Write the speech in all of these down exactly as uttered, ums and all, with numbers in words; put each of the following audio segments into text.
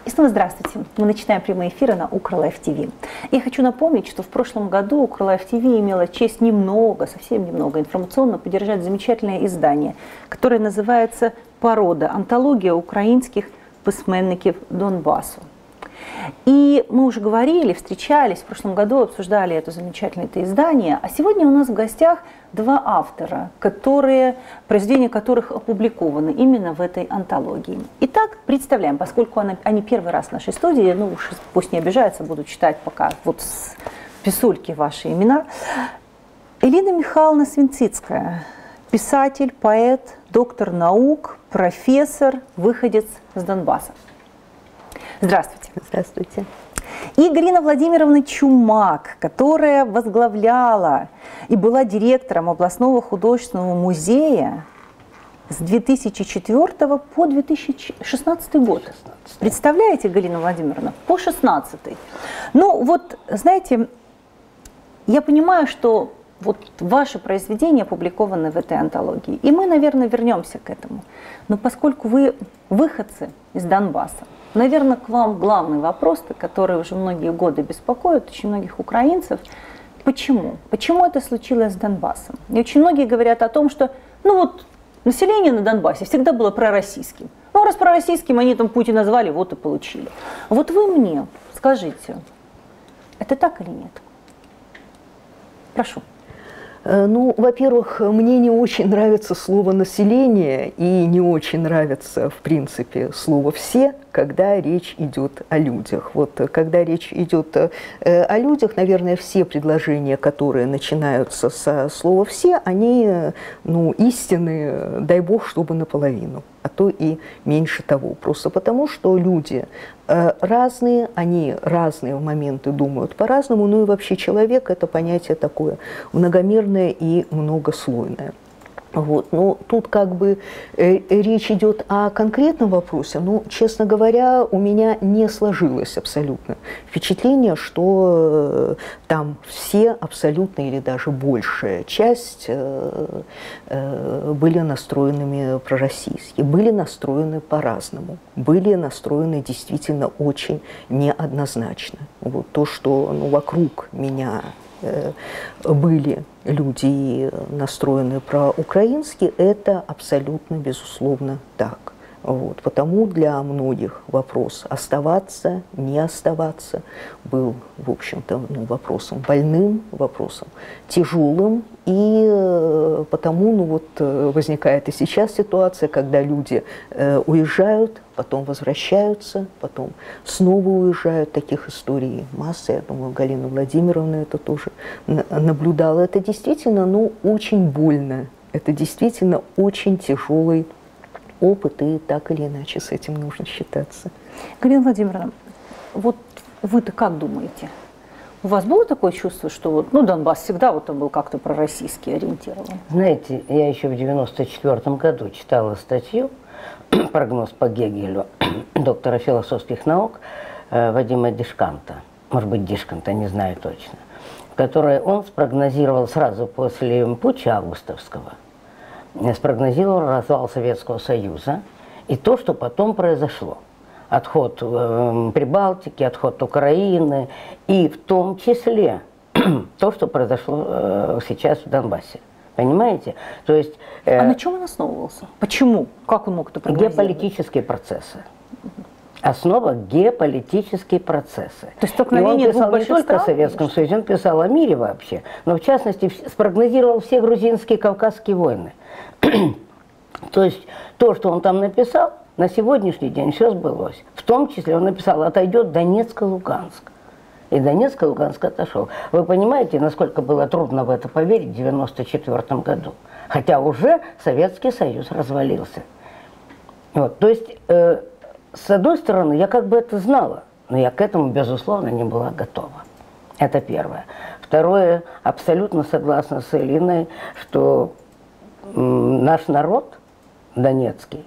И снова здравствуйте. Мы начинаем прямые эфиры на Укрлайф ТВ. Я хочу напомнить, что в прошлом году Укрлайф ТВ имела честь немного, совсем немного, информационно поддержать замечательное издание, которое называется «Порода. Антология украинских письменников Донбассу». И мы уже говорили, встречались, в прошлом году обсуждали это замечательное это издание, а сегодня у нас в гостях два автора, которые, произведения которых опубликованы именно в этой антологии. Итак, представляем, поскольку она, они первый раз в нашей студии, ну уж пусть не обижаются, буду читать пока вот с писульки ваши имена. Элина Михайловна Свинцицкая, писатель, поэт, доктор наук, профессор, выходец с Донбасса. Здравствуйте. Здравствуйте. И Галина Владимировна Чумак, которая возглавляла и была директором областного художественного музея с две тысячи четвёртого по две тысячи шестнадцатый год. Представляете, Галина Владимировна, по шестнадцатый. Ну вот, знаете, я понимаю, что вот ваши произведения опубликованы в этой антологии, и мы, наверное, вернемся к этому. Но поскольку вы выходцы из Донбасса, наверное, к вам главный вопрос, который уже многие годы беспокоит очень многих украинцев. Почему? Почему это случилось с Донбассом? И очень многие говорят о том, что ну вот, население на Донбассе всегда было пророссийским. Ну, раз пророссийским, они там Путина назвали, вот и получили. Вот вы мне скажите, это так или нет? Прошу. Ну, во-первых, мне не очень нравится слово «население» и не очень нравится, в принципе, слово «все», когда речь идет о людях. Вот когда речь идет о людях, наверное, все предложения, которые начинаются со слова «все», они, ну, истинны, дай бог, чтобы наполовину, а то и меньше того. Просто потому, что люди разные, они разные в моменты думают по-разному, ну и вообще человек – это понятие такое многомерное и многослойное. Вот. Но тут как бы э, речь идет о конкретном вопросе, но, честно говоря, у меня не сложилось абсолютно впечатление, что э, там все абсолютно или даже большая часть э, э, были настроенными пророссийски, были настроены по-разному, были настроены действительно очень неоднозначно. Вот то, что ну, вокруг меня были люди настроены проукраински, это абсолютно, безусловно, так. Вот. Потому для многих вопрос оставаться, не оставаться был, в общем-то, ну, вопросом больным, вопросом тяжелым. И потому ну, вот, возникает и сейчас ситуация, когда люди э, уезжают, потом возвращаются, потом снова уезжают. Таких историй масса. Я думаю, Галина Владимировна это тоже наблюдала. Это действительно ну, очень больно. Это действительно очень тяжелый опыт, и так или иначе с этим нужно считаться. Галина Владимировна, вот вы-то как думаете? У вас было такое чувство, что вот, ну, Донбасс всегда вот он был как-то пророссийски ориентирован? Знаете, я еще в девяносто четвёртом году читала статью «Прогноз по Гегелю» доктора философских наук э, Вадима Дишканта, может быть, Дишканта, не знаю точно, в которой он спрогнозировал сразу после путча августовского, спрогнозировал развал Советского Союза и то, что потом произошло. Отход э, Прибалтики, отход Украины и в том числе то, что произошло э, сейчас в Донбассе. Понимаете? То есть, э, а на чем он основывался? Почему? Как он мог это прогнозировать? Геополитические процессы. Основа – геополитические процессы. То есть столкновение и он писал двух не только о Советском Союзе, он писал о мире вообще, но в частности спрогнозировал все грузинские и кавказские войны. То есть то, что он там написал, на сегодняшний день все сбылось. В том числе он написал, отойдет Донецк и Луганск. И Донецк и Луганск отошел. Вы понимаете, насколько было трудно в это поверить в девяносто четвёртом году. Хотя уже Советский Союз развалился. Вот, то есть, э, с одной стороны, я как бы это знала, но я к этому, безусловно, не была готова. Это первое. Второе, абсолютно согласна с Элиной, что м, наш народ донецкий,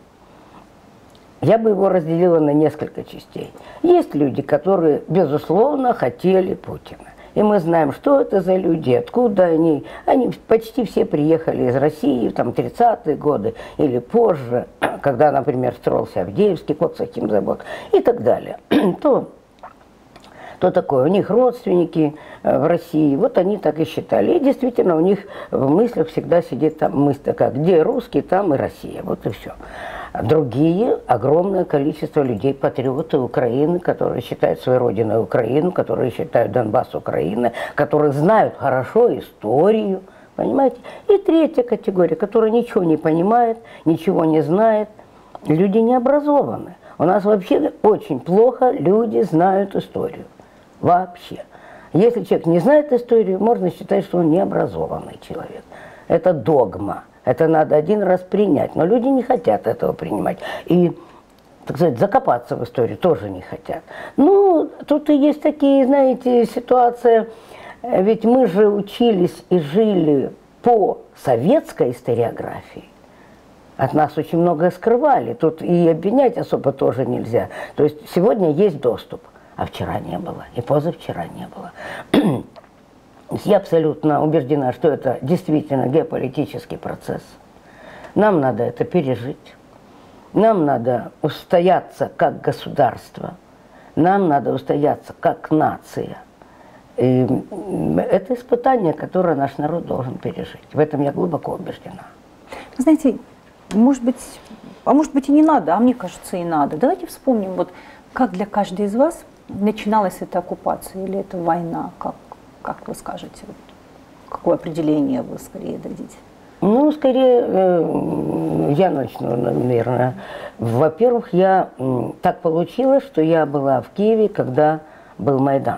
я бы его разделила на несколько частей. Есть люди, которые, безусловно, хотели Путина. И мы знаем, что это за люди, откуда они. Они почти все приехали из России, там, тридцатые годы или позже, когда, например, строился Авдеевский Коксахимзавод и так далее. То, то такое, у них родственники в России, вот они так и считали. И действительно, у них в мыслях всегда сидит там мысль такая, где русские, там и Россия, вот и все. Другие, огромное количество людей, патриоты Украины, которые считают своей родиной Украину, которые считают Донбасс Украиной, которые знают хорошо историю, понимаете? И третья категория, которая ничего не понимает, ничего не знает, люди необразованные. У нас вообще очень плохо люди знают историю. Вообще. Если человек не знает историю, можно считать, что он необразованный человек. Это догма. Это надо один раз принять. Но люди не хотят этого принимать. И, так сказать, закопаться в историю тоже не хотят. Ну, тут и есть такие, знаете, ситуации. Ведь мы же учились и жили по советской историографии. От нас очень многое скрывали. Тут и обвинять особо тоже нельзя. То есть сегодня есть доступ, а вчера не было. И позавчера не было. Я абсолютно убеждена, что это действительно геополитический процесс. Нам надо это пережить. Нам надо устояться как государство. Нам надо устояться как нация. И это испытание, которое наш народ должен пережить. В этом я глубоко убеждена. Вы знаете, может быть, а может быть и не надо, а мне кажется и надо. Давайте вспомним, вот как для каждой из вас начиналась эта оккупация или эта война, как Как вы скажете? Какое определение вы скорее дадите? Ну, скорее, я начну, наверное. Во-первых, я так получилось, что я была в Киеве, когда был Майдан.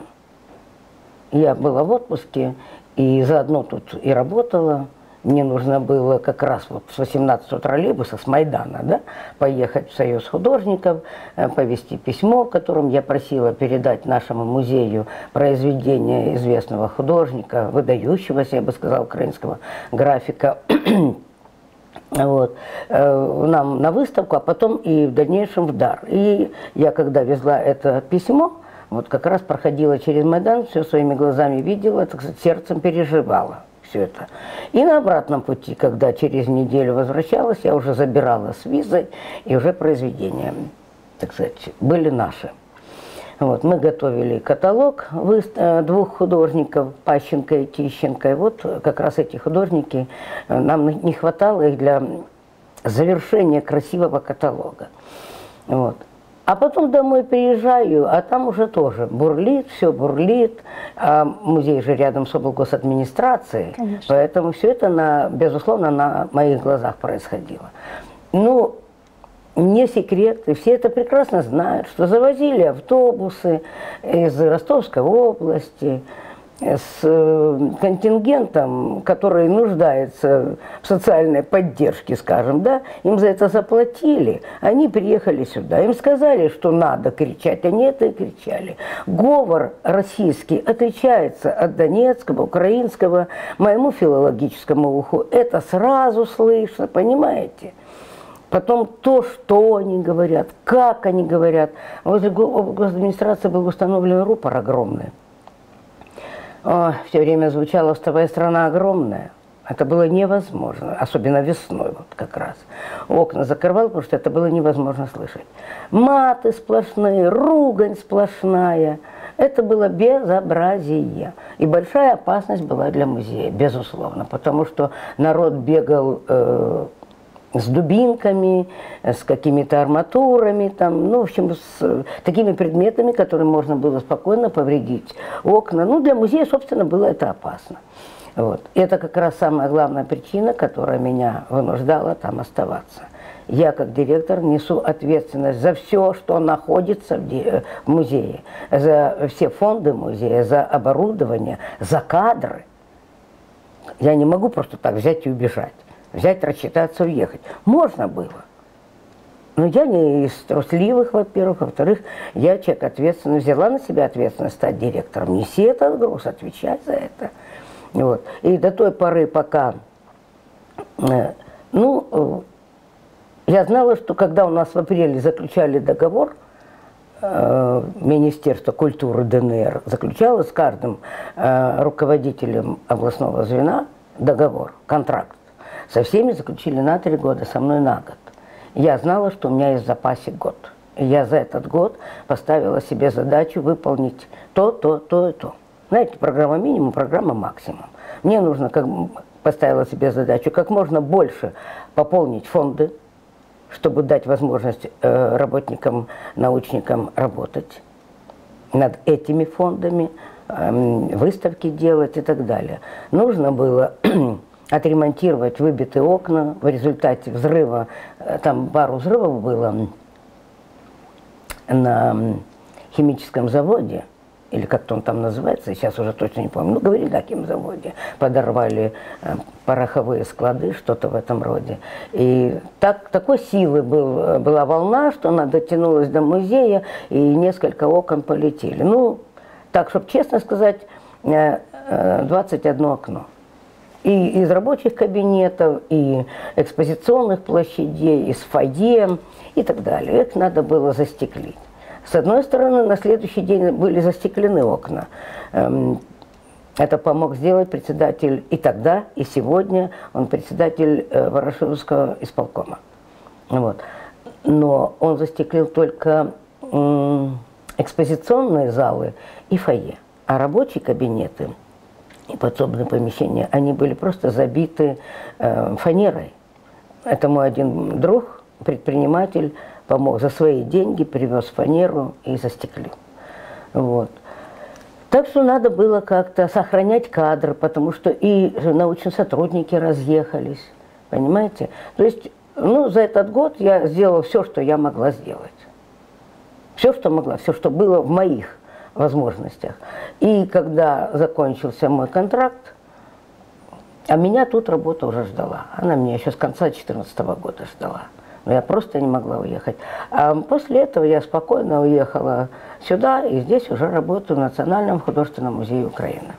Я была в отпуске и заодно тут и работала. Мне нужно было как раз вот с восемнадцатого троллейбуса, с Майдана, да, поехать в Союз художников, повести письмо, в котором я просила передать нашему музею произведение известного художника, выдающегося, я бы сказала, украинского графика, вот, нам на выставку, а потом и в дальнейшем в дар. И я, когда везла это письмо, вот как раз проходила через Майдан, все своими глазами видела, так сказать, сердцем переживала. Все это. И на обратном пути, когда через неделю возвращалась, я уже забирала с визой, и уже произведения, так сказать, были наши. Вот, мы готовили каталог двух художников, Пащенко и Тищенко. И вот как раз эти художники, нам не хватало их для завершения красивого каталога. Вот. А потом домой приезжаю, а там уже тоже бурлит, все бурлит. А музей же рядом с облгосадминистрацией. Конечно. Поэтому все это, на, безусловно, на моих глазах происходило. Ну, не секрет, и все это прекрасно знают, что завозили автобусы из Ростовской области с контингентом, который нуждается в социальной поддержке, скажем, да, им за это заплатили, они приехали сюда, им сказали, что надо кричать, они это и кричали. Говор российский отличается от донецкого, украинского, моему филологическому уху это сразу слышно, понимаете? Потом то, что они говорят, как они говорят. Возле госадминистрации был установлен рупор огромный. О, все время звучала «Вставая страна огромная». Это было невозможно, особенно весной вот как раз. Окна закрывал, потому что это было невозможно слышать. Маты сплошные, ругань сплошная. Это было безобразие. И большая опасность была для музея, безусловно, потому что народ бегал э, с дубинками, с какими-то арматурами, там, ну, в общем, с такими предметами, которыми можно было спокойно повредить окна. Ну, для музея, собственно, было это опасно. Вот. И это как раз самая главная причина, которая меня вынуждала там оставаться. Я, как директор, несу ответственность за все, что находится в музее, за все фонды музея, за оборудование, за кадры. Я не могу просто так взять и убежать. Взять, рассчитаться, уехать. Можно было. Но я не из трусливых, во-первых. Во-вторых, я человек ответственный. Взяла на себя ответственность стать директором. Неси этот груз, отвечать за это. Вот. И до той поры, пока... Ну, я знала, что когда у нас в апреле заключали договор, Министерство культуры ДНР заключало с каждым руководителем областного звена договор, контракт. Со всеми заключили на три года, со мной на год. Я знала, что у меня есть в запасе год. И я за этот год поставила себе задачу выполнить то, то, то и то. Знаете, программа минимум, программа максимум. Мне нужно, как поставила себе задачу, как можно больше пополнить фонды, чтобы дать возможность э, работникам, научникам работать над этими фондами, э, выставки делать и так далее. Нужно было отремонтировать выбитые окна. В результате взрыва, э, там пару взрывов было на химическом заводе, или как-то он там называется, сейчас уже точно не помню, ну, говорили о химзаводе, подорвали э, пороховые склады, что-то в этом роде. И так, такой силы был, была волна, что она дотянулась до музея, и несколько окон полетели. Ну, так, чтобы честно сказать, э, э, двадцать одно окно. И из рабочих кабинетов, и экспозиционных площадей, из фойе и так далее. Их надо было застеклить. С одной стороны, на следующий день были застеклены окна. Это помог сделать председатель и тогда, и сегодня. Он председатель Ворошиловского исполкома. Вот. Но он застеклил только экспозиционные залы и фойе. А рабочие кабинеты и подсобные помещения, они были просто забиты фанерой. Это мой один друг, предприниматель, помог за свои деньги, привез фанеру и застеклил. Вот. Так что надо было как-то сохранять кадры, потому что и научные сотрудники разъехались, понимаете? То есть, ну, за этот год я сделала все, что я могла сделать. Все, что могла, все, что было в моих возможностях. И когда закончился мой контракт, а меня тут работа уже ждала. Она меня еще с конца две тысячи четырнадцатого года ждала. Но я просто не могла уехать. А после этого я спокойно уехала сюда, и здесь уже работаю в Национальном художественном музее Украины.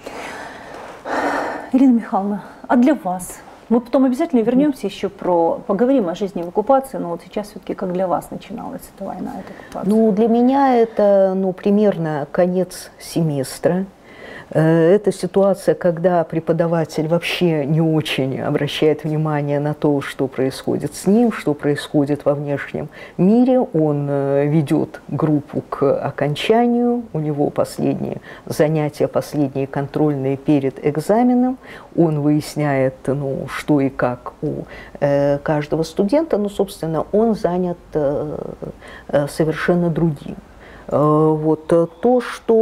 Ирина Михайловна, а для вас? Мы потом обязательно вернемся еще про, поговорим о жизни в оккупации, но вот сейчас все-таки как для вас начиналась эта война, эта оккупация? Ну, для меня это, ну, примерно конец семестра. Это ситуация, когда преподаватель вообще не очень обращает внимание на то, что происходит с ним, что происходит во внешнем мире. Он ведет группу к окончанию, у него последние занятия, последние контрольные перед экзаменом. Он выясняет, ну, что и как у э, каждого студента, но, собственно, он занят э, совершенно другим. Вот то,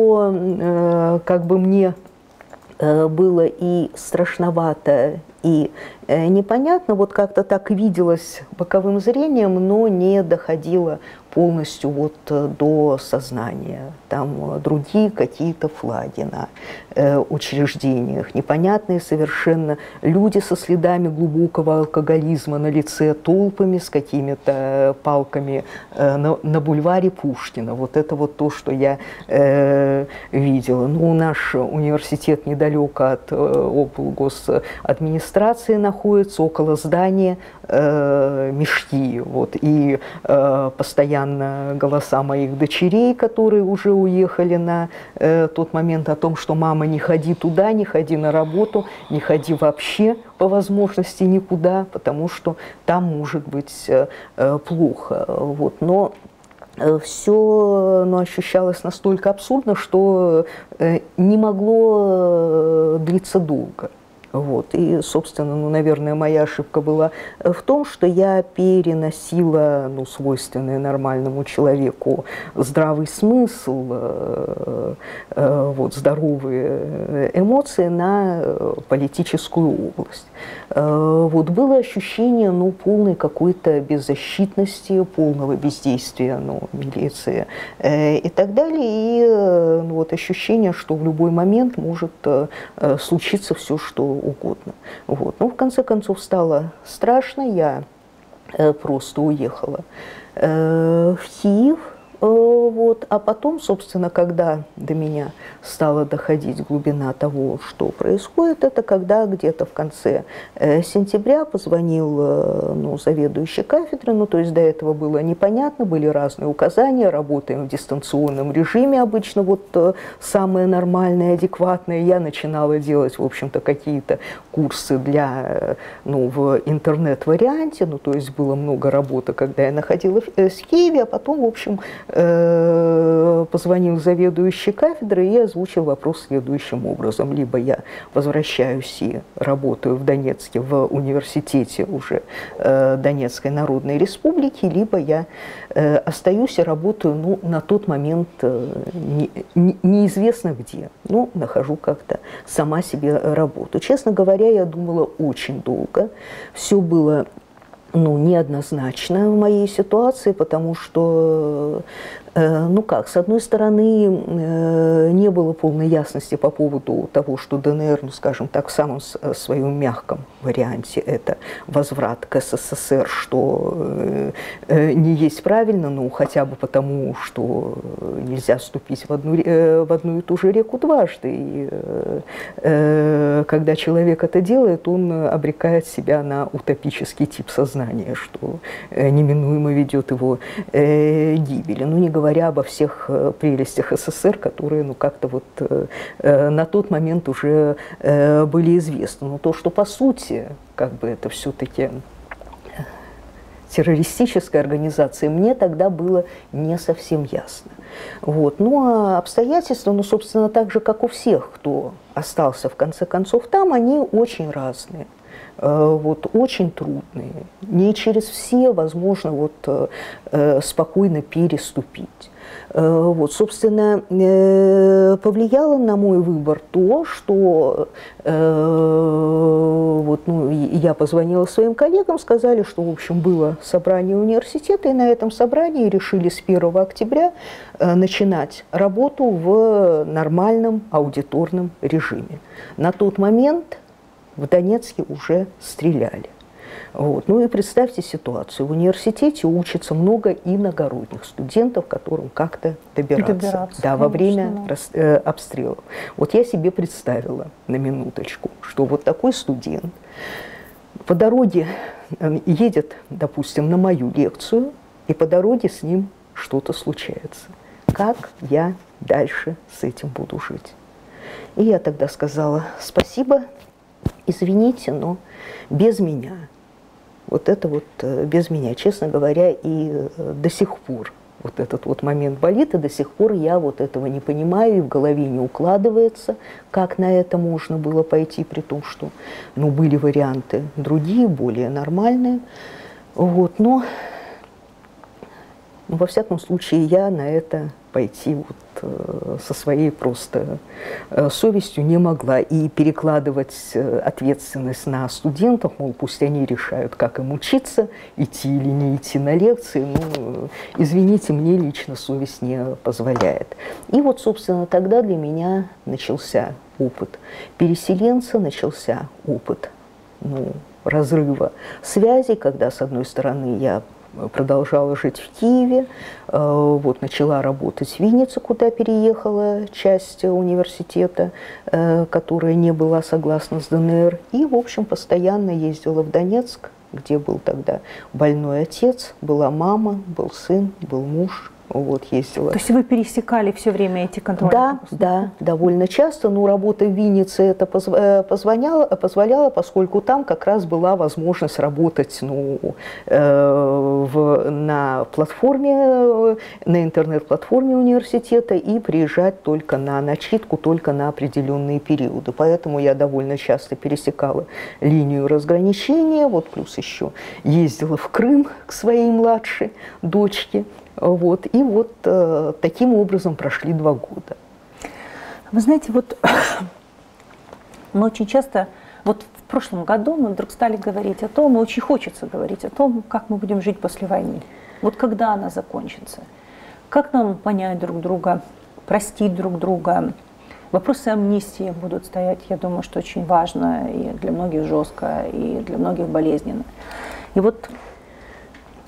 что как бы мне было и страшновато, и непонятно, вот как-то так виделось боковым зрением, но не доходило полностью вот до сознания. Там другие какие-то флаги на э, учреждениях, непонятные совершенно люди со следами глубокого алкоголизма на лице, толпами с какими-то палками э, на, на бульваре Пушкина. Вот это вот то, что я э, видела. Ну, наш университет недалеко от э, облгосадминистрации находится, около здания э, мешки. Вот, и э, постоянно голоса моих дочерей, которые уже уехали на э, тот момент, о том, что мама, не ходи туда, не ходи на работу, не ходи вообще по возможности никуда, потому что там может быть э, э, плохо. Вот. Но э, все, ну, ощущалось настолько абсурдно, что э, не могло э, длиться долго. Вот. И, собственно, ну, наверное, моя ошибка была в том, что я переносила, ну, свойственный нормальному человеку здравый смысл, э, э, вот, здоровые эмоции на политическую область. Э, вот, было ощущение, ну, полной какой-то беззащитности, полного бездействия, ну, милиции э, и так далее. И э, ну, вот, ощущение, что в любой момент может э, случиться все, что угодно. Вот. Но в конце концов стало страшно, я э, просто уехала э, в Киев, Вот. А потом, собственно, когда до меня стала доходить глубина того, что происходит, это когда где-то в конце сентября позвонил ну, заведующий кафедры, ну, то есть до этого было непонятно, были разные указания, работаем в дистанционном режиме обычно, вот самое нормальное, адекватное. Я начинала делать, в общем-то, какие-то курсы для, ну, в интернет-варианте, ну, то есть было много работы, когда я находилась в Киеве, а потом, в общем, позвонил заведующий кафедрой и озвучил вопрос следующим образом. Либо я возвращаюсь и работаю в Донецке, в университете уже Донецкой Народной Республики, либо я остаюсь и работаю, ну, на тот момент не, не, неизвестно где. Ну, нахожу как-то сама себе работу. Честно говоря, я думала очень долго. Все было, ну, неоднозначно в моей ситуации, потому что, э, ну как, с одной стороны, э, не было полной ясности по поводу того, что ДНР, ну, скажем так, в самом своем мягком варианте это возврат к СССР, что э, э, не есть правильно, ну, хотя бы потому, что нельзя вступить в одну, э, в одну и ту же реку дважды. И, э, э, когда человек это делает, он обрекает себя на утопический тип сознания, что неминуемо ведет его э, гибели. Ну, не говоря обо всех прелестях СССР, которые, ну, как-то вот э, на тот момент уже э, были известны. Но то, что по сути, как бы это все-таки террористическая организация, мне тогда было не совсем ясно. Вот. Ну, а обстоятельства, ну, собственно, так же, как у всех, кто остался в конце концов там, они очень разные. Вот, очень трудные, не через все возможно вот, спокойно переступить. Вот, собственно, повлияло на мой выбор то, что вот, ну, я позвонила своим коллегам, сказали, что, в общем, было собрание университета, и на этом собрании решили с первого октября начинать работу в нормальном аудиторном режиме. На тот момент в Донецке уже стреляли. Вот. Ну и представьте ситуацию. В университете учится много иногородних студентов, которым как-то добираться, добираться да, во время рас, э, обстрелов. Вот я себе представила на минуточку, что вот такой студент по дороге едет, допустим, на мою лекцию, и по дороге с ним что-то случается. Как я дальше с этим буду жить? И я тогда сказала: спасибо, извините, но без меня. Вот это вот без меня, честно говоря, и до сих пор вот этот вот момент болит, и до сих пор я вот этого не понимаю, и в голове не укладывается, как на это можно было пойти, при том, что, ну, были варианты другие, более нормальные. Вот, но, но во всяком случае я на это пойти вот э, со своей просто э, совестью не могла. И перекладывать э, ответственность на студентов, мол, пусть они решают, как им учиться, идти или не идти на лекции, ну, извините, мне лично совесть не позволяет. И вот, собственно, тогда для меня начался опыт переселенца, начался опыт, ну, разрыва связей, когда, с одной стороны, я продолжала жить в Киеве, вот, начала работать в Виннице, куда переехала часть университета, которая не была согласна с ДНР, и, в общем, постоянно ездила в Донецк, где был тогда больной отец, была мама, был сын, был муж. Вот, ездила. То есть вы пересекали все время эти контрольные? Да, да, довольно часто. Но работа в Виннице это позволяла, позволяла, поскольку там как раз была возможность работать, ну, э, в, на платформе, на интернет-платформе университета и приезжать только на начитку, только на определенные периоды. Поэтому я довольно часто пересекала линию разграничения, вот, плюс еще ездила в Крым к своей младшей дочке. Вот, и вот э, таким образом прошли два года. Вы знаете, вот мы очень часто, вот в прошлом году мы вдруг стали говорить о том, и очень хочется говорить о том, как мы будем жить после войны. Вот когда она закончится, как нам понять друг друга, простить друг друга. Вопросы амнистии будут стоять, я думаю, что очень важно, и для многих жестко, и для многих болезненно. И вот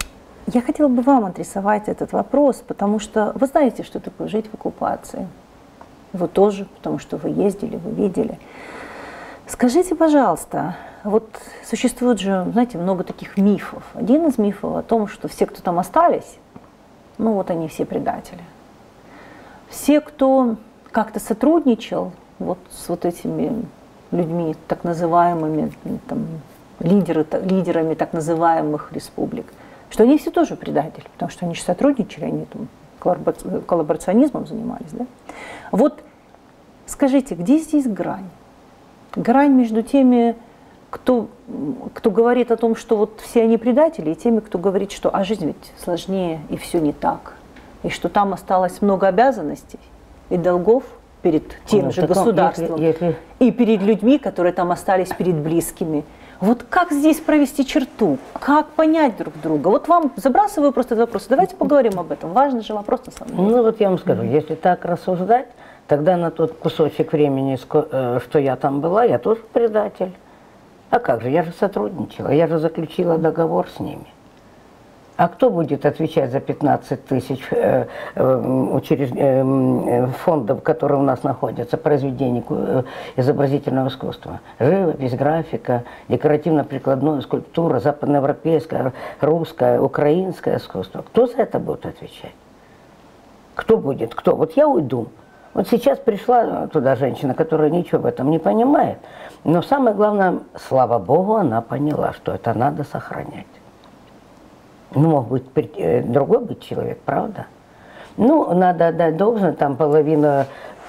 Я хотела бы вам адресовать этот вопрос, потому что вы знаете, что такое жить в оккупации. Вы тоже, потому что вы ездили, вы видели. Скажите, пожалуйста, вот существует же, знаете, много таких мифов. Один из мифов о том, что все, кто там остались, ну вот они все предатели. Все, кто как-то сотрудничал вот с вот этими людьми, так называемыми там, лидеры, лидерами так называемых республик, что они все тоже предатели, потому что они же сотрудничали, они там коллаборационизмом занимались. Да? Вот скажите, где здесь грань? Грань между теми, кто, кто говорит о том, что вот все они предатели, и теми, кто говорит, что а жизнь ведь сложнее, и все не так, и что там осталось много обязанностей и долгов перед тем ну, же государством, если, если... и перед людьми, которые там остались перед близкими. Вот как здесь провести черту? Как понять друг друга? Вот вам забрасываю просто этот вопрос. Давайте поговорим об этом. Важный же вопрос на самом деле. Ну вот я вам скажу, mm-hmm. если так рассуждать, тогда на тот кусочек времени, что я там была, я тоже предатель. А как же, я же сотрудничала, я же заключила договор с ними. А кто будет отвечать за пятнадцать тысяч э, э, учреж... э, фондов, которые у нас находятся, произведений э, изобразительного искусства? Живопись, графика, декоративно-прикладная скульптура, западноевропейское, русское, украинское искусство. Кто за это будет отвечать? Кто будет? Кто? Вот я уйду. Вот сейчас пришла туда женщина, которая ничего в этом не понимает, но самое главное, слава Богу, она поняла, что это надо сохранять. Ну, мог быть другой быть человек, правда? Ну, надо отдать должное, там половина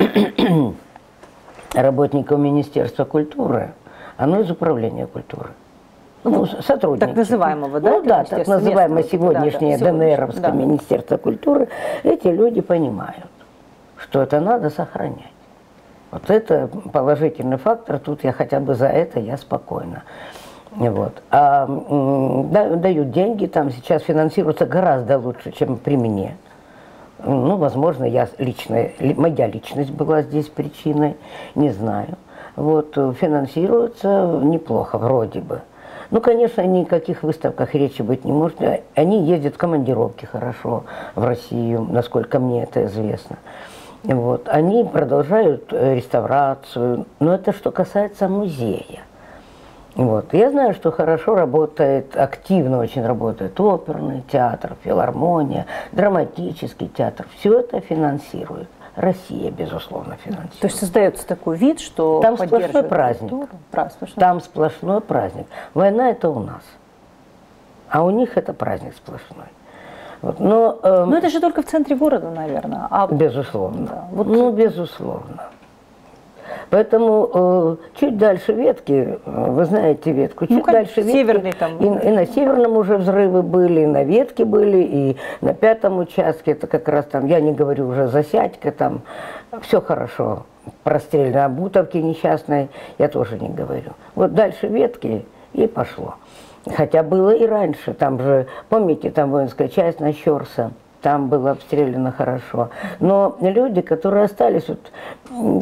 работников Министерства культуры, оно из управления культуры. Ну, сотрудники. Так называемого, да? Ну, да, так называемое сегодняшнее да, да, ДНРовское да. Министерство культуры. Эти люди понимают, что это надо сохранять. Вот это положительный фактор, тут я хотя бы за это я спокойна. Вот. А да, дают деньги, там сейчас финансируется гораздо лучше, чем при мне. Ну, возможно, я лично, моя личность была здесь причиной, не знаю. Вот, финансируется неплохо, вроде бы. Ну, конечно, ни о каких выставках речи быть не может. Они ездят в командировки хорошо в Россию, насколько мне это известно. Вот. Они продолжают реставрацию, но это что касается музея. Вот. Я знаю, что хорошо работает, активно очень работает оперный театр, филармония, драматический театр. Все это финансирует. Россия, безусловно, финансирует. То есть создается такой вид, что там сплошной праздник. праздник. Там сплошной праздник. Война – это у нас, а у них это праздник сплошной. Вот. Но, э, Но это же только в центре города, наверное. А... Безусловно. Да. Вот... Ну, безусловно. Поэтому э, чуть дальше ветки, вы знаете ветку, чуть ну, дальше ветки. Северный там. И, и на Северном уже взрывы были, и на ветке были, и на пятом участке, это как раз там, я не говорю уже Засядька, там все хорошо. Прострельно, о Бутовке несчастной я тоже не говорю. Вот дальше ветки и пошло. Хотя было и раньше, там же, помните, там воинская часть на Щорса, там было обстреляно хорошо. Но люди, которые остались, вот,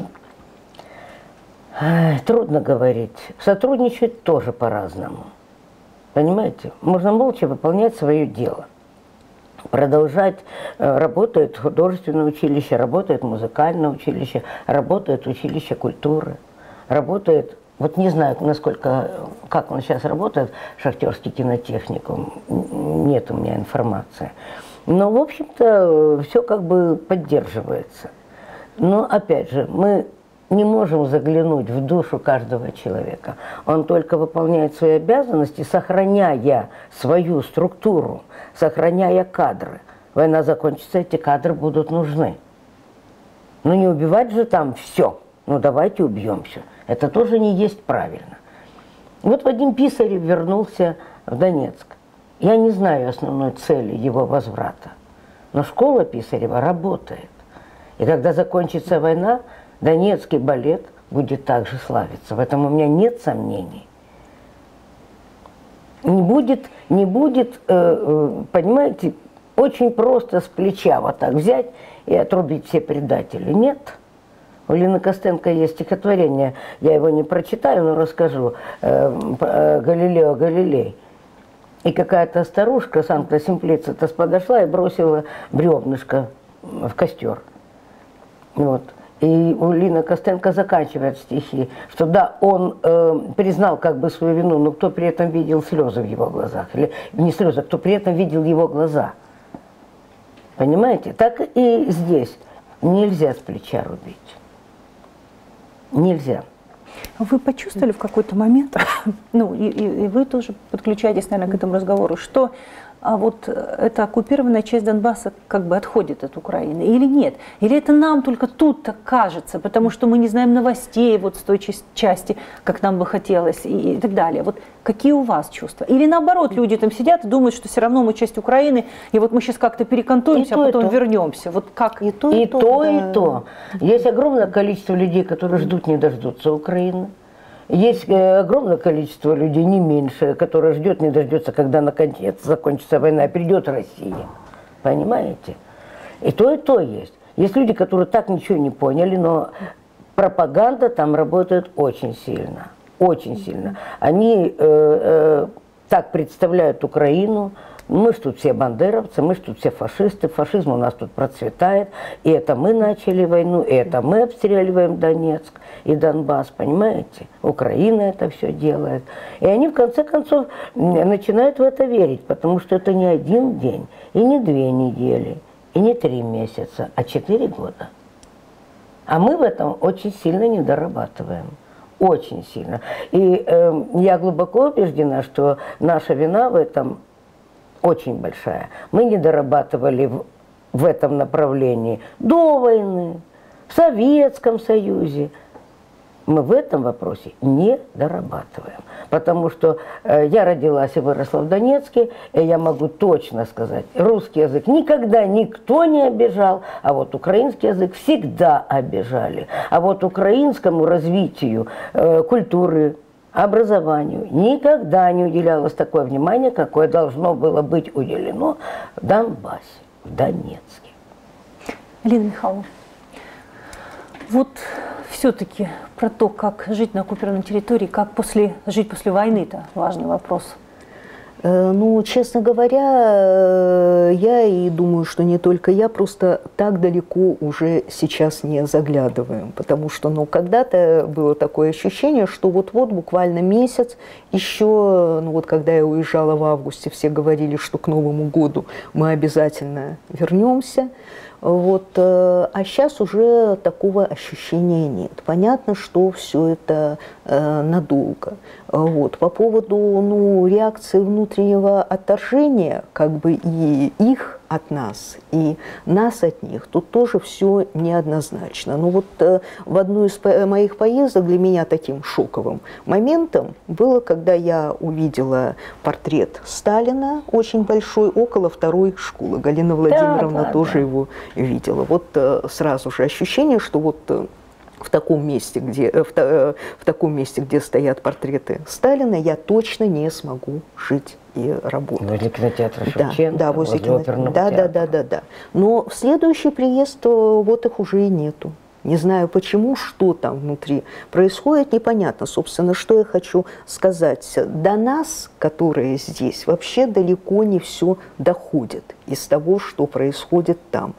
трудно говорить, сотрудничать тоже по-разному. Понимаете? Можно молча выполнять свое дело. Продолжать, работает художественное училище, работает музыкальное училище, работает училище культуры, работает, вот не знаю, насколько, как он сейчас работает, шахтерский кинотехникум, нет у меня информации. Но, в общем-то, все как бы поддерживается. Но, опять же, мы не можем заглянуть в душу каждого человека. Он только выполняет свои обязанности, сохраняя свою структуру, сохраняя кадры. Война закончится, эти кадры будут нужны. Но не убивать же там все. Ну давайте убьем все. Это тоже не есть правильно. Вот Вадим Писарев вернулся в Донецк. Я не знаю основной цели его возврата. Но школа Писарева работает. И когда закончится война, Донецкий балет будет также славиться. В этом у меня нет сомнений. Не будет, не будет, э, понимаете, очень просто с плеча вот так взять и отрубить все предатели. Нет. У Лины Костенко есть стихотворение, я его не прочитаю, но расскажу. Э, э, Галилео Галилей. И какая-то старушка, Санта Симплицита, подошла и бросила бревнышко в костер. Вот. И Лина Костенко заканчивает стихи, что да, он э, признал как бы свою вину, но кто при этом видел слезы в его глазах? Или не слезы, кто при этом видел его глаза? Понимаете? Так и здесь. Нельзя с плеча рубить. Нельзя. Вы почувствовали в какой-то момент, ну и, и, и вы тоже подключаетесь, наверное, к этому разговору, что а вот эта оккупированная часть Донбасса как бы отходит от Украины или нет? Или это нам только тут так кажется, потому что мы не знаем новостей вот с той части, как нам бы хотелось и, и так далее. Вот какие у вас чувства? Или наоборот, люди там сидят и думают, что все равно мы часть Украины, и вот мы сейчас как-то перекантуемся, а потом вернемся. Вот как? И то, и, и то, то, да. и то. Есть огромное количество людей, которые ждут, не дождутся Украины. Есть огромное количество людей, не меньше, которые ждет, не дождется, когда наконец закончится война, и придет Россия. Понимаете? И то, и то есть. Есть люди, которые так ничего не поняли, но пропаганда там работает очень сильно. Очень сильно. Они э, э, так представляют Украину. Мы ж тут все бандеровцы, мы ж тут все фашисты, фашизм у нас тут процветает, и это мы начали войну, и это мы обстреливаем Донецк и Донбасс, понимаете? Украина это все делает. И они в конце концов начинают в это верить, потому что это не один день, и не две недели, и не три месяца, а четыре года. А мы в этом очень сильно не дорабатываем. Очень сильно. И э, я глубоко убеждена, что наша вина в этом очень большая. Мы не дорабатывали в, в этом направлении до войны, в Советском Союзе. Мы в этом вопросе не дорабатываем. Потому что э, я родилась и выросла в Донецке, и я могу точно сказать, русский язык никогда никто не обижал, а вот украинский язык всегда обижали. А вот украинскому развитию э, культуры, образованию никогда не уделялось такое внимание, какое должно было быть уделено в Донбассе, в Донецке. Лина Михайловна, вот все-таки про то, как жить на оккупированной территории, как после, жить после войны, это важный вопрос. Ну, честно говоря, я и думаю, что не только я, просто так далеко уже сейчас не заглядываем, потому что, ну, когда-то было такое ощущение, что вот-вот буквально месяц, еще, ну, вот когда я уезжала в августе, все говорили, что к Новому году мы обязательно вернемся. Вот, а сейчас уже такого ощущения нет. Понятно, что все это э, надолго. Вот. По поводу ну, реакции внутреннего отторжения, как бы и их от нас, и нас от них, тут тоже все неоднозначно. Но вот э, в одну из по моих поездок для меня таким шоковым моментом было, когда я увидела портрет Сталина, очень большой, около второй школы. Галина Владимировна да, да, тоже да. его видела. Вот э, сразу же ощущение, что вот э, в таком месте, где, в, э, в таком месте, где стоят портреты Сталина, я точно не смогу жить и работать. Возле кинотеатра Шевченко, да, да, возле, возле оперного да, театра. Да, да, да, да. Но в следующий приезд вот их уже и нету. Не знаю почему, что там внутри происходит, непонятно, собственно, что я хочу сказать. До нас, которые здесь, вообще далеко не все доходит из того, что происходит там.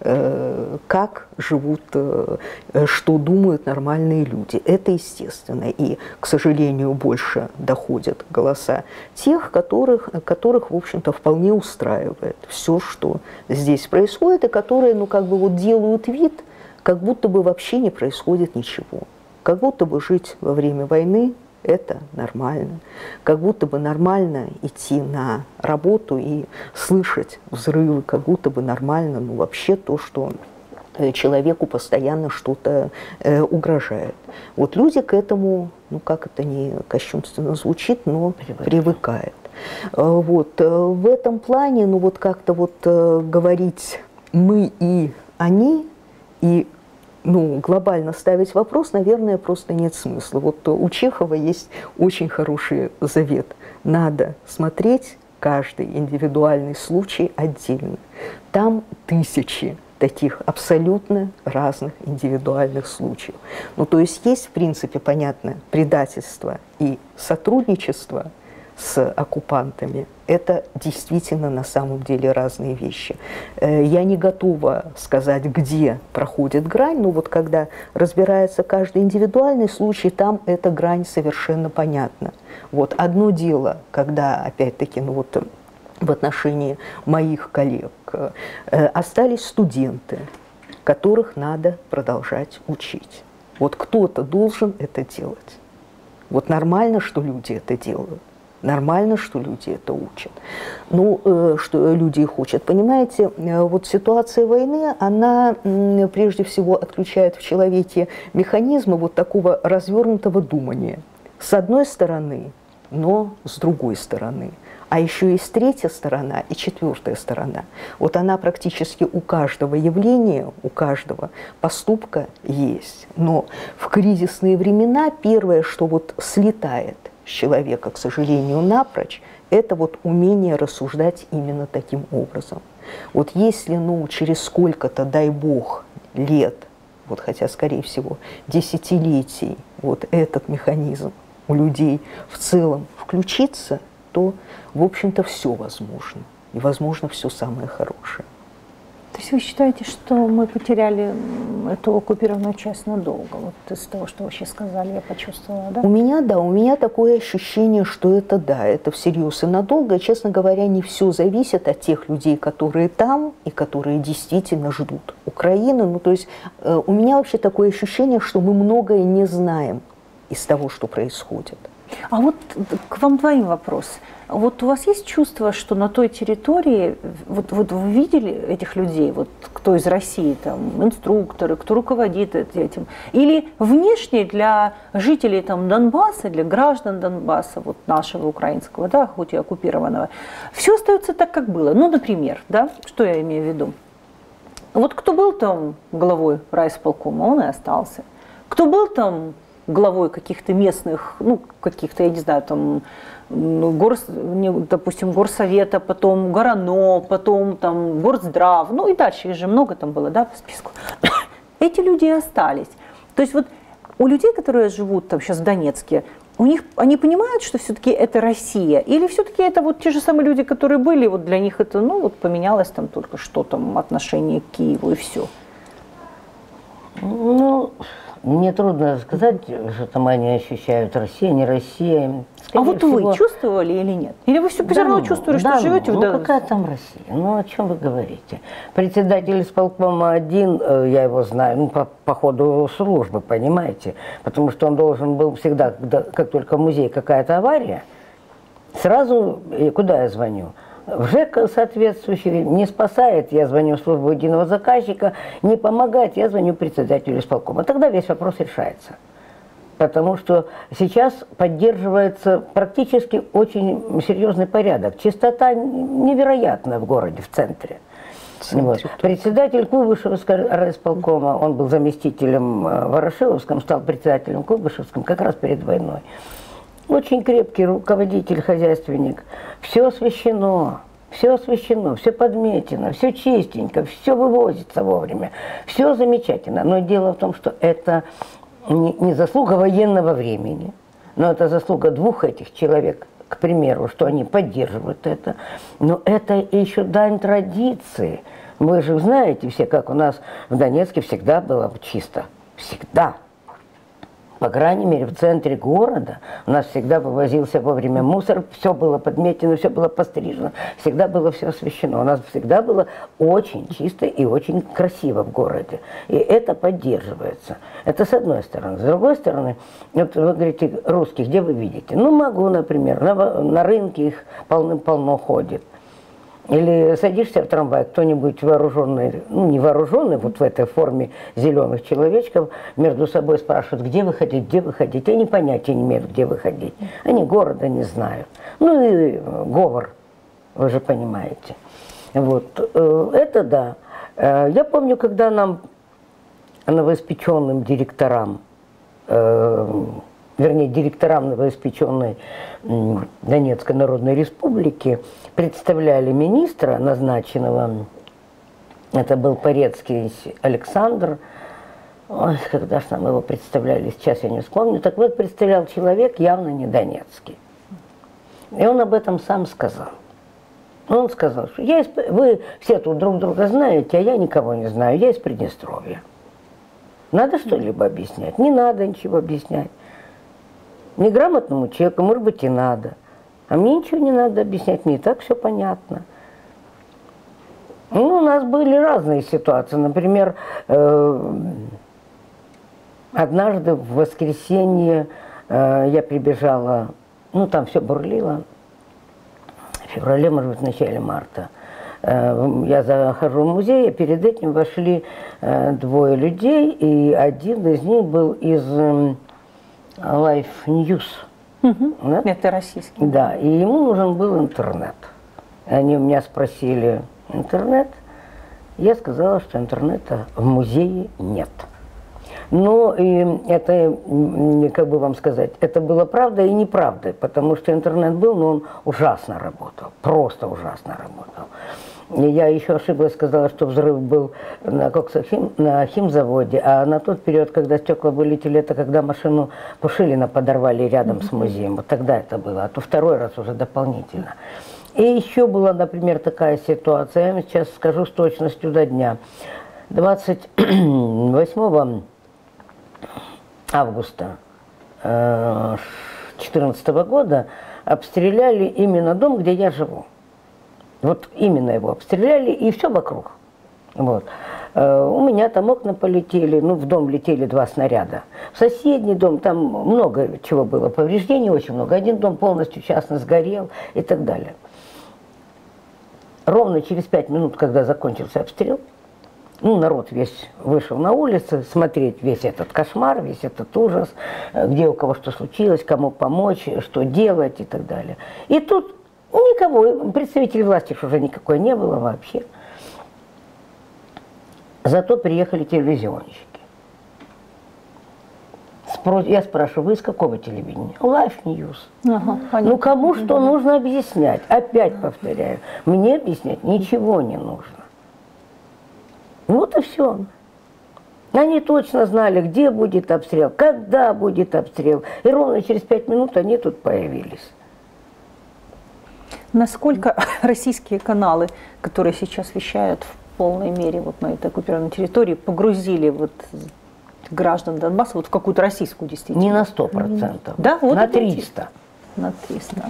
Как живут, что думают нормальные люди. Это естественно. И, к сожалению, больше доходят голоса тех, которых, которых в общем-то, вполне устраивает все, что здесь происходит, и которые, ну, как бы вот делают вид, как будто бы вообще не происходит ничего. Как будто бы жить во время войны – это нормально. Как будто бы нормально идти на работу и слышать взрывы, как будто бы нормально, ну, вообще то, что человеку постоянно что-то э, угрожает. Вот люди к этому, ну, как это не кощунственно звучит, но привыкают. Вот. В этом плане, ну, вот как-то вот э, говорить «мы» и «они», и ну, глобально ставить вопрос, наверное, просто нет смысла. Вот у Чехова есть очень хороший завет. Надо смотреть каждый индивидуальный случай отдельно. Там тысячи таких абсолютно разных индивидуальных случаев. Ну, то есть есть, в принципе, понятно, предательство и сотрудничество с оккупантами, это действительно на самом деле разные вещи. Я не готова сказать, где проходит грань, но вот когда разбирается каждый индивидуальный случай, там эта грань совершенно понятна. Вот одно дело, когда, опять-таки, ну вот в отношении моих коллег остались студенты, которых надо продолжать учить. Вот кто-то должен это делать. Вот нормально, что люди это делают. Нормально, что люди это учат. Ну, э, что люди их учат. Понимаете, э, вот ситуация войны, она э, прежде всего отключает в человеке механизмы вот такого развернутого думания. С одной стороны, но с другой стороны. А еще есть третья сторона и четвертая сторона. Вот она практически у каждого явления, у каждого поступка есть. Но в кризисные времена первое, что вот слетает человека, к сожалению, напрочь, это вот умение рассуждать именно таким образом. Вот если, ну, через сколько-то, дай бог, лет, вот хотя, скорее всего, десятилетий, вот этот механизм у людей в целом включится, то, в общем-то, все возможно. И, возможно, все самое хорошее. То есть вы считаете, что мы потеряли эту оккупированную часть надолго? Вот из того, что вы сейчас сказали, я почувствовала, да? У меня, да, у меня такое ощущение, что это, да, это всерьез и надолго. И, честно говоря, не все зависит от тех людей, которые там и которые действительно ждут Украины. Ну, то есть э, у меня вообще такое ощущение, что мы многое не знаем из того, что происходит. А вот к вам двоим вопрос. Вот у вас есть чувство, что на той территории, вот, вот вы видели этих людей, вот кто из России, там, инструкторы, кто руководит этим, или внешне для жителей там, Донбасса, для граждан Донбасса, вот нашего украинского, да, хоть и оккупированного, все остается так, как было. Ну, например, да, что я имею в виду? Вот кто был там главой райисполкома, он и остался. Кто был там главой каких-то местных, ну, каких-то, я не знаю, там, ну, гор, допустим, горсовета, потом горано, потом там горздрав, ну и дальше их же много там было, да, по списку. Эти люди и остались. То есть вот у людей, которые живут там сейчас в Донецке, у них, они понимают, что все-таки это Россия, или все-таки это вот те же самые люди, которые были, вот для них это, ну, вот поменялось там только что там отношение к Киеву и все. Ну, мне трудно сказать, что там они ощущают Россия, не Россия. Скорее а вот всего... вы чувствовали или нет? Или вы все, да, все равно ну, чувствовали, да, что живете ну, в... Ну, какая там Россия? Ну, о чем вы говорите? Председатель исполкома один, я его знаю, ну, по, по ходу службы, понимаете? Потому что он должен был всегда, когда, как только в музее какая-то авария, сразу, куда я звоню? В ЖЭК соответствующий не спасает, я звоню в службу единого заказчика, не помогает, я звоню председателю исполкома. Тогда весь вопрос решается. Потому что сейчас поддерживается практически очень серьезный порядок. Чистота невероятная в городе, в центре. Вот. Председатель Куйбышевского райисполкома, он был заместителем в Ворошиловском, стал председателем Куйбышевском как раз перед войной. Очень крепкий руководитель, хозяйственник. Все освещено, все освещено, все подметено, все чистенько, все вывозится вовремя. Все замечательно. Но дело в том, что это не, не заслуга военного времени, но это заслуга двух этих человек, к примеру, что они поддерживают это. Но это еще дань традиции. Вы же знаете все, как у нас в Донецке всегда было чисто. Всегда. По крайней мере, в центре города у нас всегда вывозился вовремя мусор, все было подметено, все было пострижено, всегда было все освещено. У нас всегда было очень чисто и очень красиво в городе. И это поддерживается. Это с одной стороны. С другой стороны, вот вы говорите, русских, где вы видите? Ну, могу, например, на, на рынке их полным-полно ходит. Или садишься в трамвай, кто-нибудь вооруженный, ну не вооруженный, вот в этой форме зеленых человечков, между собой спрашивают, где вы хотите, где вы хотите. Они понятия не имеют, где выходить. Они города не знают. Ну и говор, вы же понимаете. Вот. Это да. Я помню, когда нам, новоиспеченным директорам, вернее, директорам новоиспеченной Донецкой Народной Республики представляли министра, назначенного, это был Порецкий Александр, ой, когда же нам его представляли, сейчас я не вспомню, так вот, представлял человек явно не донецкий. И он об этом сам сказал. Он сказал, что я из... вы все тут друг друга знаете, а я никого не знаю, я из Приднестровья. Надо что-либо объяснять? Не надо ничего объяснять. Неграмотному человеку, может быть, и надо. А мне ничего не надо объяснять, мне и так все понятно. Ну, у нас были разные ситуации. Например, э, однажды в воскресенье э, я прибежала, ну, там все бурлило, в феврале, может быть, в начале марта. Э, я захожу в музей, и перед этим вошли э, двое людей, и один из них был из э, Life News. Угу. Да? Это российский. Да, и ему нужен был интернет. Они у меня спросили, интернет? Я сказала, что интернета в музее нет. Но и это, как бы вам сказать, это было правда и неправда, потому что интернет был, но он ужасно работал, просто ужасно работал. И я еще ошиблась, сказала, что взрыв был на, коксохим, на химзаводе, а на тот период, когда стекла вылетели, это когда машину Пушилина подорвали рядом mm-hmm. с музеем. Вот тогда это было, а то второй раз уже дополнительно. И еще была, например, такая ситуация, я вам сейчас скажу с точностью до дня. двадцать восьмого августа две тысячи четырнадцатого года обстреляли именно дом, где я живу. Вот именно его обстреляли, и все вокруг. Вот. У меня там окна полетели, ну, в дом летели два снаряда. В соседний дом там много чего было, повреждений очень много. Один дом полностью частно сгорел и так далее. Ровно через пять минут, когда закончился обстрел, ну, народ весь вышел на улицы смотреть весь этот кошмар, весь этот ужас, где у кого что случилось, кому помочь, что делать и так далее. И тут никого, представителей власти уже никакой не было вообще. Зато приехали телевизионщики. Спро... Я спрашиваю, вы из какого телевидения? Life News. Ага, ну, кому что нужно объяснять? Опять повторяю, мне объяснять ничего не нужно. Вот и все. Они точно знали, где будет обстрел, когда будет обстрел. И ровно через пять минут они тут появились. Насколько российские каналы, которые сейчас вещают в полной мере вот на этой оккупированной территории, погрузили вот граждан Донбасса вот в какую-то российскую действительность? Не на сто процентов. Да? Вот на триста. На триста.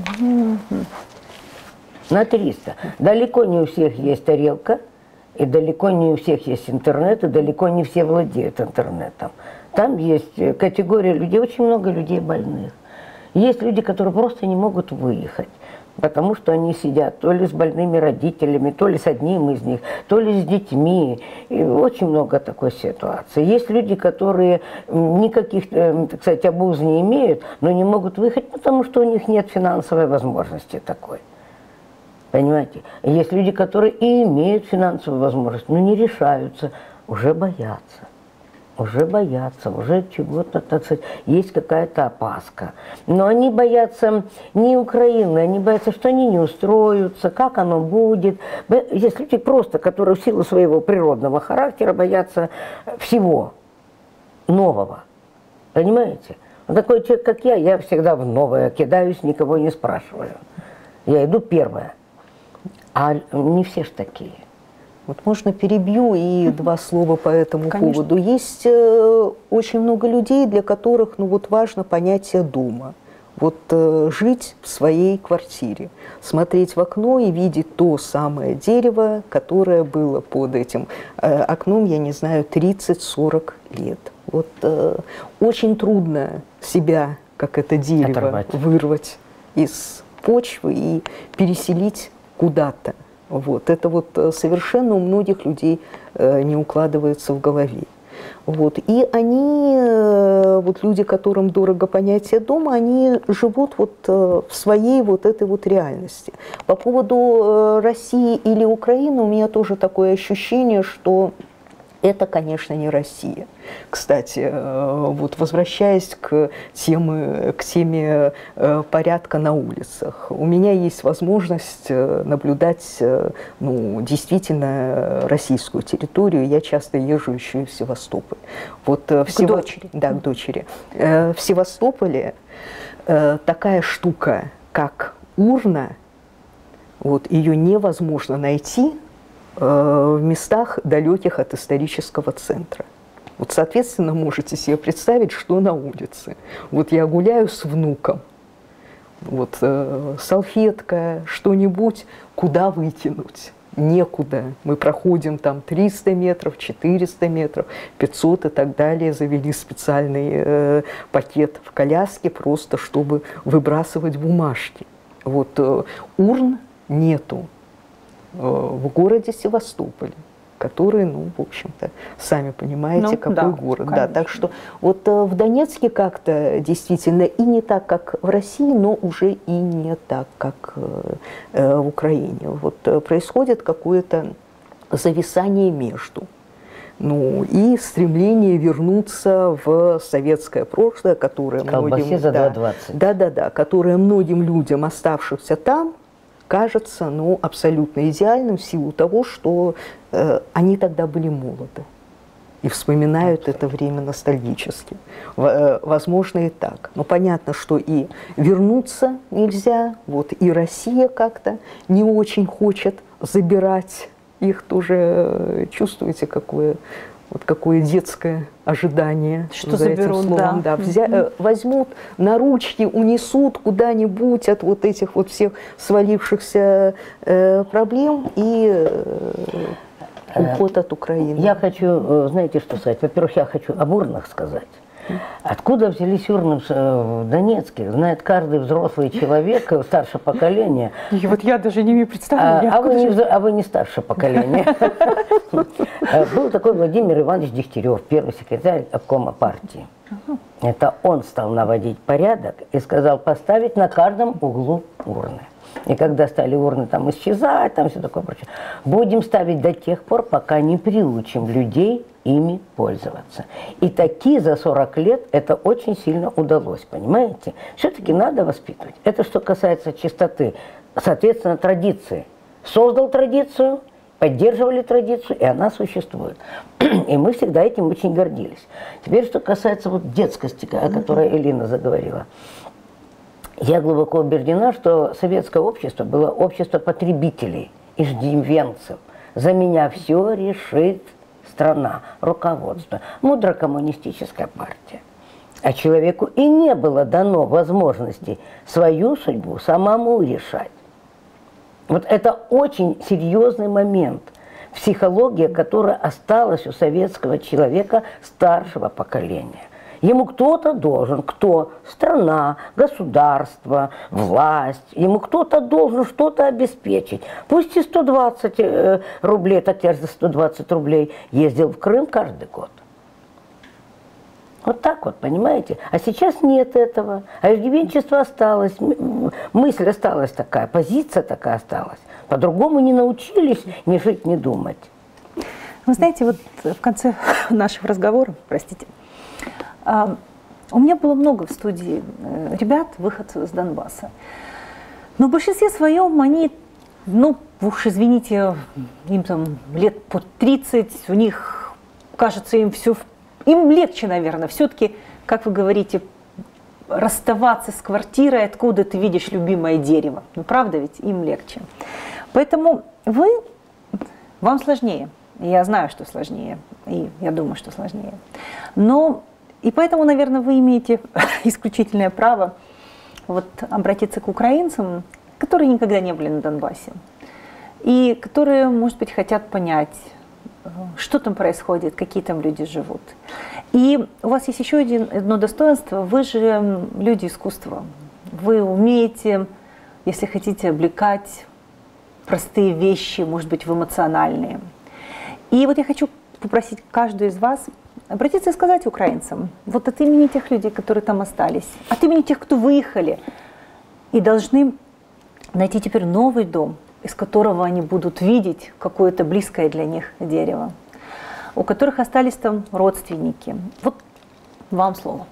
На триста. Далеко не у всех есть тарелка, и далеко не у всех есть интернет, и далеко не все владеют интернетом. Там есть категория людей, очень много людей больных. Есть люди, которые просто не могут выехать, потому что они сидят то ли с больными родителями, то ли с одним из них, то ли с детьми. И очень много такой ситуации. Есть люди, которые никаких, так сказать, обуз не имеют, но не могут выехать, потому что у них нет финансовой возможности такой. Понимаете? Есть люди, которые и имеют финансовую возможность, но не решаются, уже боятся. Уже боятся, уже чего-то, так сказать, есть какая-то опаска. Но они боятся не Украины, они боятся, что они не устроятся, как оно будет. Есть люди просто, которые в силу своего природного характера боятся всего нового. Понимаете? Вот такой человек, как я, я всегда в новое кидаюсь, никого не спрашиваю. Я иду первая. А не все ж такие. Вот можно перебью и два слова по этому Конечно. поводу. Есть э, очень много людей, для которых ну, вот важно понятие дома. Вот э, жить в своей квартире, смотреть в окно и видеть то самое дерево, которое было под этим э, окном, я не знаю, тридцать-сорок лет. Вот э, очень трудно себя, как это дерево, оторвать, вырвать из почвы и переселить куда-то. Вот. Это вот совершенно у многих людей э, не укладывается в голове. Вот. И они, э, вот люди, которым дорого понятие дома, они живут вот, э, в своей вот этой вот реальности. По поводу э, России или Украины у меня тоже такое ощущение, что это, конечно, не Россия. Кстати, вот возвращаясь к теме, к теме порядка на улицах, у меня есть возможность наблюдать ну, действительно российскую территорию. Я часто езжу еще и в Севастополь. Вот к в Сева... дочери. Да, к дочери. В Севастополе такая штука, как урна, вот, ее невозможно найти э, в местах, далеких от исторического центра. Вот, соответственно, можете себе представить, что на улице. Вот я гуляю с внуком, вот, э, салфетка, что-нибудь, куда вытянуть? Некуда. Мы проходим там триста метров, четыреста метров, пятьсот и так далее. Завели специальный э, пакет в коляске, просто чтобы выбрасывать бумажки. Вот, э, урн нету э, в городе Севастополе, который, ну, в общем-то, сами понимаете, ну, какой да, город. конечно. Да, так что вот э, в Донецке как-то действительно и не так, как в России, но уже и не так, как э, э, в Украине. Вот э, происходит какое-то зависание между. Ну, и стремление вернуться в советское прошлое, которое Колбасе многим, за да, два двадцать. да, да, да, которое многим людям, оставшихся там, кажется, ну, абсолютно идеальным в силу того, что э, они тогда были молоды и вспоминают это время ностальгически. В, э, возможно, и так. Но понятно, что и вернуться нельзя, вот, и Россия как-то не очень хочет забирать их тоже. Э, чувствуете, какое, вот, какое детское ожидание. Что за этим заберут, словом, да. да. Взя, э, возьмут на ручки, унесут куда-нибудь от вот этих вот всех свалившихся э, проблем и э, уход от Украины. Я хочу, знаете, что сказать? Во-первых, я хочу об урнах сказать. Откуда взялись урны в Донецке, знает каждый взрослый человек, старшее поколение. И вот я даже не имею представления. А, а, вы, не, а вы не старшее поколение. Был такой Владимир Иванович Дегтярев, первый секретарь обкома партии. Это он стал наводить порядок и сказал поставить на каждом углу урны. И когда стали урны там исчезать, там все такое прочее, будем ставить до тех пор, пока не приучим людей ими пользоваться. И таки за сорок лет это очень сильно удалось, понимаете? Все-таки надо воспитывать. Это что касается чистоты. Соответственно, традиции. Создал традицию, поддерживали традицию, и она существует. И мы всегда этим очень гордились. Теперь, что касается вот детскости, о которой Элина заговорила. Я глубоко убеждена, что советское общество было общество потребителей, иждивенцев. За меня все решит страна, руководство, мудрокоммунистическая партия. А человеку и не было дано возможности свою судьбу самому решать. Вот это очень серьезный момент. Психология, которая осталась у советского человека старшего поколения. Ему кто-то должен, кто? Страна, государство, власть. Ему кто-то должен что-то обеспечить. Пусть и сто двадцать рублей, так я за сто двадцать рублей ездил в Крым каждый год. Вот так вот, понимаете? А сейчас нет этого. А иждивенчество осталось, мысль осталась такая, позиция такая осталась. По-другому не научились ни жить, ни думать. Вы знаете, вот в конце нашего разговора, простите, у меня было много в студии ребят, выходцев из Донбасса. Но в большинстве своем они, ну, уж извините, им там лет по тридцать, у них, кажется, им все, им легче, наверное, все-таки, как вы говорите, расставаться с квартирой, откуда ты видишь любимое дерево. Ну, правда ведь, им легче. Поэтому вы, вам сложнее. Я знаю, что сложнее, и я думаю, что сложнее. Но и поэтому, наверное, вы имеете исключительное право вот обратиться к украинцам, которые никогда не были на Донбассе, и которые, может быть, хотят понять, что там происходит, какие там люди живут. И у вас есть еще один, одно достоинство, вы же люди искусства. Вы умеете, если хотите, облекать простые вещи, может быть, в эмоциональные. И вот я хочу попросить каждую из вас обратиться и сказать украинцам, вот от имени тех людей, которые там остались, от имени тех, кто выехали, и должны найти теперь новый дом, из которого они будут видеть какое-то близкое для них дерево, у которых остались там родственники. Вот вам слово.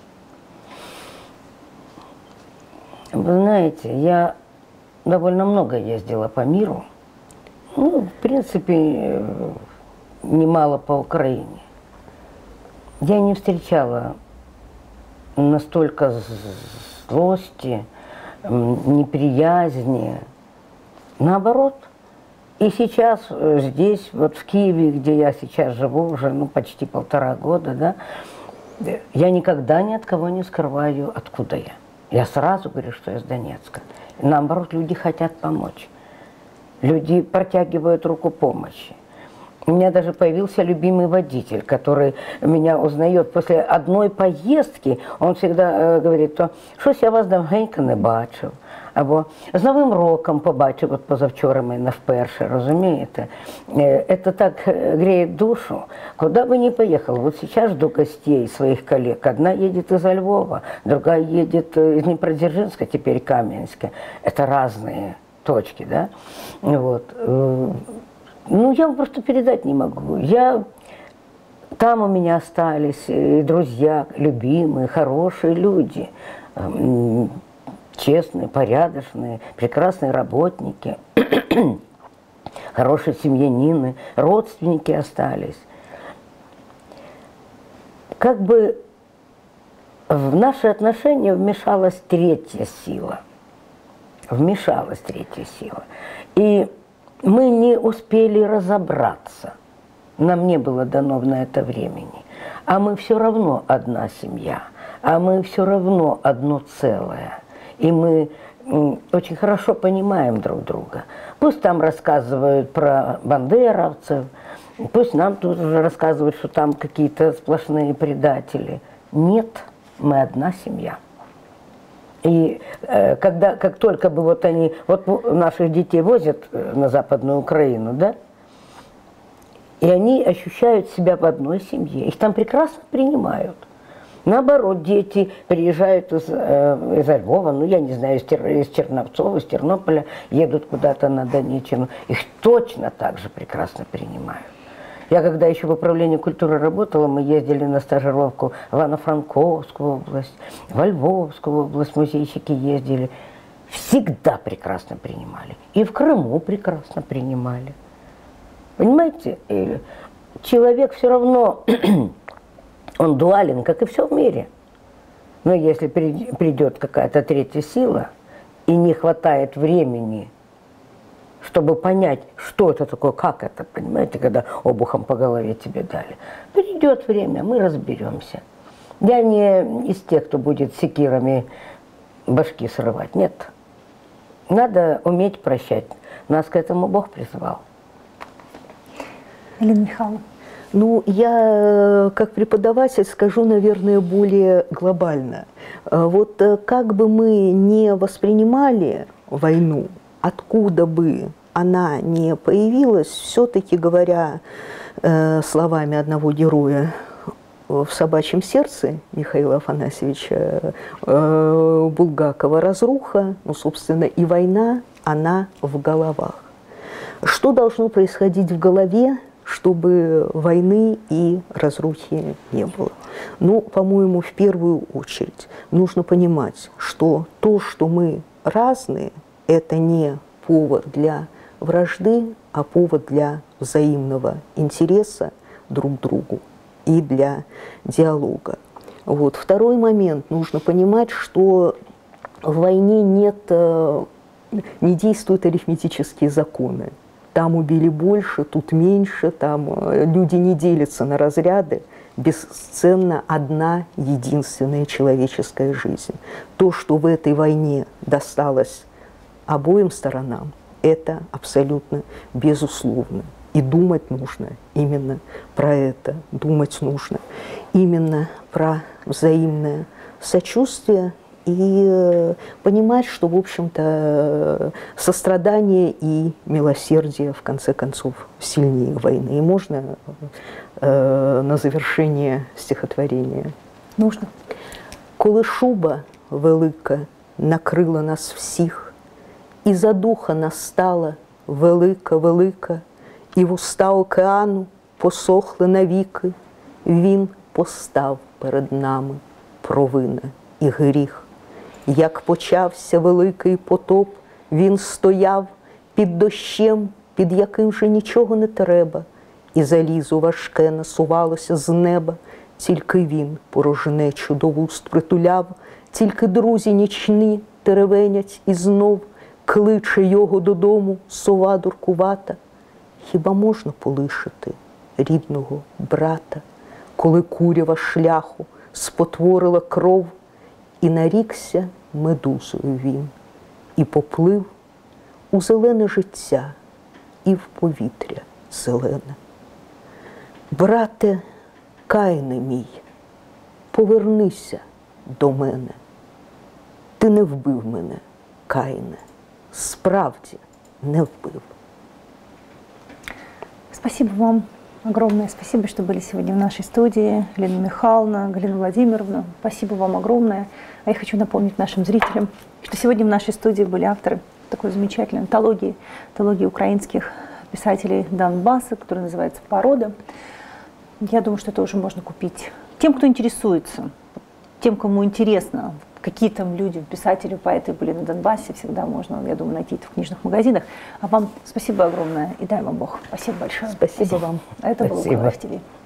Вы знаете, я довольно много ездила по миру, ну, в принципе, немало по Украине. Я не встречала настолько злости, неприязни. Наоборот. И сейчас здесь, вот в Киеве, где я сейчас живу уже ну, почти полтора года, да, я никогда ни от кого не скрываю, откуда я. Я сразу говорю, что я с Донецка. И наоборот, люди хотят помочь. Люди протягивают руку помощи. У меня даже появился любимый водитель, который меня узнает после одной поездки. Он всегда э, говорит, то щось я вас давненько не бачив. Або з Новим роком побачив, от позавчора мене вперше, розумієте? Это так греет душу. Куда бы ни поехал, вот сейчас жду гостей своих коллег. Одна едет из Львова, другая едет из Днепродзержинска, теперь Каменска. Это разные точки, да? Вот. Ну, я вам просто передать не могу. Я... Там у меня остались и друзья, любимые, хорошие люди. Честные, порядочные, прекрасные работники, хорошие семьянины, родственники остались. Как бы в наши отношения вмешалась третья сила. Вмешалась третья сила. И мы не успели разобраться. Нам не было дано на это времени. А мы все равно одна семья. А мы все равно одно целое. И мы очень хорошо понимаем друг друга. Пусть там рассказывают про бандеровцев, пусть нам тут уже рассказывают, что там какие-то сплошные предатели. Нет, мы одна семья. И э, когда, как только бы вот они, вот наших детей возят на Западную Украину, да, и они ощущают себя в одной семье, их там прекрасно принимают. Наоборот, дети приезжают из, э, из Львова, ну, я не знаю, из, Тер, из Черновцова, из Тернополя, едут куда-то на Донеччину. Их точно так же прекрасно принимают. Я когда еще в управлении культуры работала, мы ездили на стажировку в Ивано-Франковскую область, во Львовскую область, музейщики ездили. Всегда прекрасно принимали. И в Крыму прекрасно принимали. Понимаете, человек все равно... Он дуален, как и все в мире. Но если придет какая-то третья сила и не хватает времени, чтобы понять, что это такое, как это, понимаете, когда обухом по голове тебе дали, придет время, мы разберемся. Я не из тех, кто будет секирами башки срывать, нет. Надо уметь прощать. Нас к этому Бог призвал. Елена Михайловна. Ну, я как преподаватель скажу, наверное, более глобально. Вот как бы мы не воспринимали войну, откуда бы она не появилась, все-таки, говоря э, словами одного героя в «Собачьем сердце» Михаила Афанасьевича э, Булгакова, разруха, ну, собственно, и война, она в головах. Что должно происходить в голове, чтобы войны и разрухи не было? Ну, по-моему, в первую очередь нужно понимать, что то, что мы разные, это не повод для вражды, а повод для взаимного интереса друг к другу и для диалога. Вот. Второй момент. Нужно понимать, что в войне нет, не действуют арифметические законы. Там убили больше, тут меньше, там люди не делятся на разряды. Бесценна одна единственная человеческая жизнь. То, что в этой войне досталось обоим сторонам, это абсолютно безусловно. И думать нужно именно про это. Думать нужно именно про взаимное сочувствие и понимать, что, в общем-то, сострадание и милосердие, в конце концов, сильнее войны. И можно э, на завершение стихотворения. Нужно. «Коли шуба велика накрила нас всіх, і задуха настала велика-велика, і вуста океану посохли навіки, він постав перед нами провина і гріх. Як почався великий потоп, він стояв під дощем, під яким же нічого не треба, і залізо важке насувалося з неба, тільки він порожнечу до вуст притуляв, тільки друзі нічні теревенять і знов кличе його додому сова дуркувата. Хіба можна полишити рідного брата, коли курява шляху спотворила кров, і нарікся медузою він, і поплив у зелене життя і в повітря зелене. Брате Каїне мій, повернися до мене. Ти не вбив мене, Каїне, справді не вбив. Спасибо вам огромное. Спасибо, что были сегодня в нашей студии. Галина Михайловна, Галина Владимировна, спасибо вам огромное. А я хочу напомнить нашим зрителям, что сегодня в нашей студии были авторы такой замечательной антологии, антологии украинских писателей Донбасса, которая называется «Порода». Я думаю, что это уже можно купить тем, кто интересуется, тем, кому интересно, какие там люди, писатели, поэты были на Донбассе, всегда можно, я думаю, найти это в книжных магазинах. А вам спасибо огромное и дай вам Бог. Спасибо большое. Спасибо, спасибо вам. Это Спасибо. было УКРТV.